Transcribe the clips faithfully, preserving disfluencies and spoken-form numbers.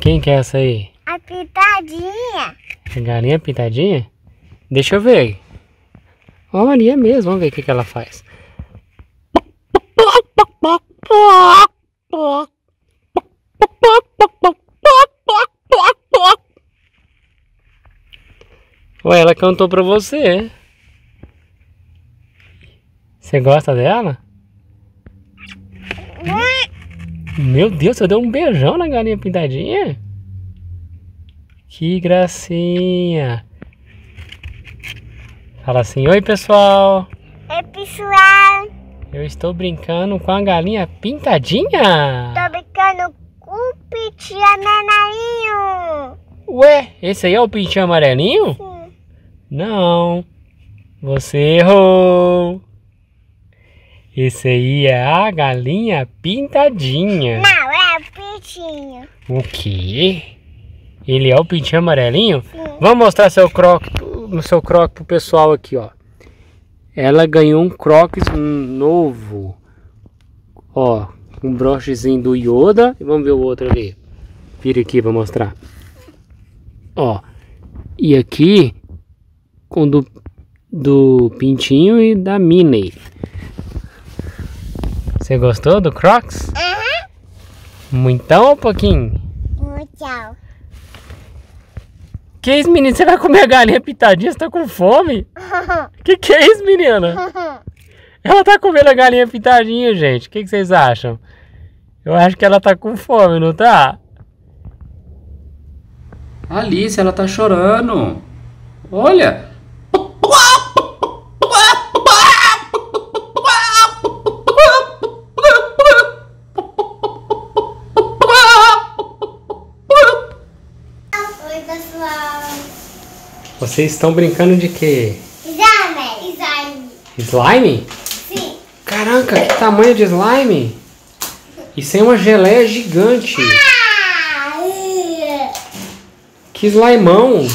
quem que é essa aí? A pitadinha. A galinha pintadinha? Deixa eu ver. Olha, é mesmo. Vamos ver o que, que ela faz. Ué, ela cantou pra você. Você gosta dela? Meu Deus, você deu um beijão na galinha pintadinha? Que gracinha. Fala assim, oi pessoal. Oi pessoal. Eu estou brincando com a galinha pintadinha. Tô brincando com o pintinho amarelinho. Ué, esse aí é o pintinho amarelinho? Sim. Não. Você errou. Esse aí é a galinha pintadinha. Não, é o pintinho. O quê? Ele é o pintinho amarelinho? Sim. Vamos mostrar seu croque, no seu croque pro pessoal aqui, ó. Ela ganhou um croques novo. Ó, um brochezinho do Yoda. E vamos ver o outro ali. Vira aqui pra mostrar. Ó. E aqui com do, do pintinho e da Minnie. Você gostou do crocs? Aham. Muitão ou pouquinho? Tchau. Que isso, menino? Você vai comer a galinha pintadinha? Você tá com fome? Que que é isso, menina? Ela tá comendo a galinha pintadinha, gente. O que, que vocês acham? Eu acho que ela tá com fome, não tá? Alice, ela tá chorando. Olha. Oi pessoal. Vocês estão brincando de quê? Slime. Slime. Slime? Sim. Caraca, que tamanho de slime! Isso é uma geleia gigante. Ah, Que slimão!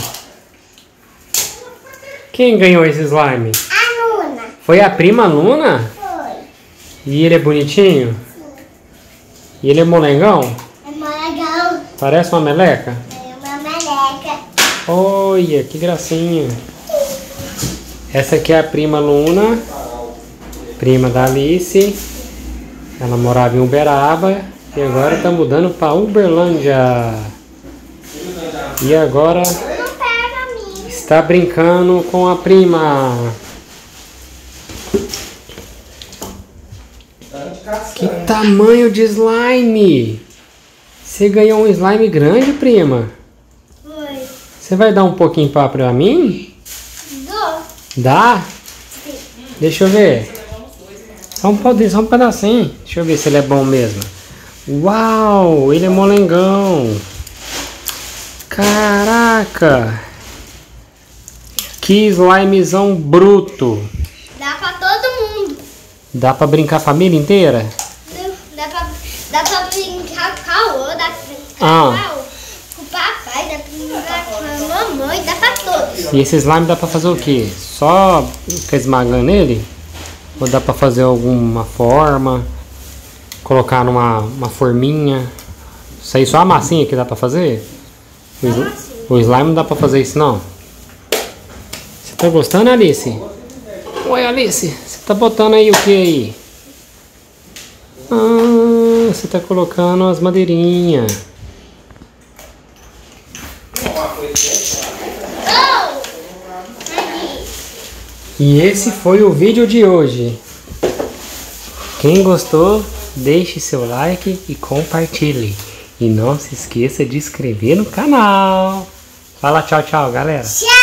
Quem ganhou esse slime? a Luna. Foi a prima Luna? Foi. E ele é bonitinho? E ele é molengão? É mó legal. Parece uma meleca? É uma meleca. Olha, que gracinha! Essa aqui é a prima Luna, prima da Alice. Ela morava em Uberaba e agora está mudando para Uberlândia. E agora Não pega a mim. está brincando com a prima. Que tamanho de slime! Você ganhou um slime grande, prima? Foi. Você vai dar um pouquinho para pra mim? Dou. Dá? Deixa eu ver. Só um, só um pedacinho. Deixa eu ver se ele é bom mesmo. Uau, ele é molengão. Caraca. Que slimezão bruto. Dá pra todo mundo. Dá pra brincar a família inteira? Dá pra, dá pra brincar com a Lô, dá pra brincar Ah. com o papai, dá pra brincar com a mamãe, dá pra todos. E esse slime dá pra fazer o quê? Só ficar esmagando ele? Ou dá pra fazer alguma forma? Colocar numa uma forminha? Isso aí só a massinha que dá pra fazer? O, sl o slime não dá pra fazer isso não. Você tá gostando, Alice? Oi, Alice, você tá botando aí o que aí? Ah, você tá colocando as madeirinhas. E esse foi o vídeo de hoje. Quem gostou, deixe seu like e compartilhe. E não se esqueça de inscrever no canal. Fala tchau, tchau, galera. Tchau!